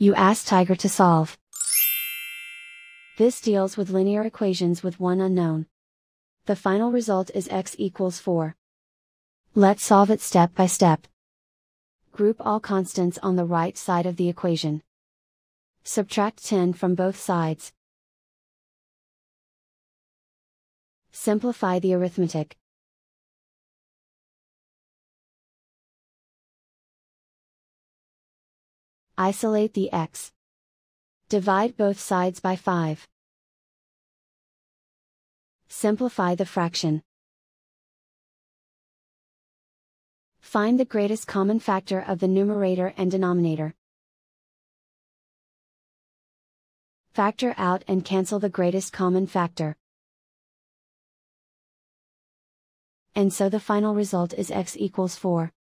You ask Tiger to solve. This deals with linear equations with one unknown. The final result is x equals 4. Let's solve it step by step. Group all constants on the right side of the equation. Subtract 10 from both sides. Simplify the arithmetic. Isolate the x. Divide both sides by 5. Simplify the fraction. Find the greatest common factor of the numerator and denominator. Factor out and cancel the greatest common factor. And so the final result is x equals 4.